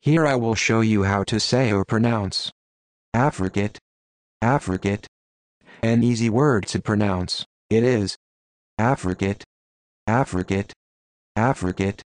Here I will show you how to say or pronounce affricate, affricate. An easy word to pronounce. It is affricate, affricate, affricate.